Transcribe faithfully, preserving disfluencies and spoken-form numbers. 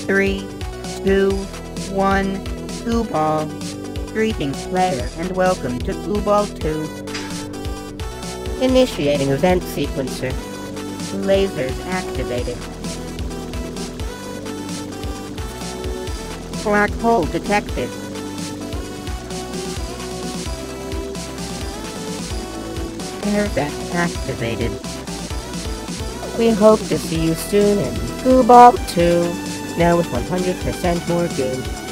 Three, two, one, GooBall. Greetings player and welcome to GooBall two. Initiating event sequencer. Lasers activated. Black hole detected. Air vent activated. We hope to see you soon in GooBall two, now with one hundred percent more games.